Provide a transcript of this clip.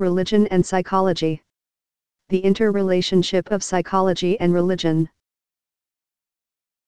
Religion and psychology. The interrelationship of psychology and religion.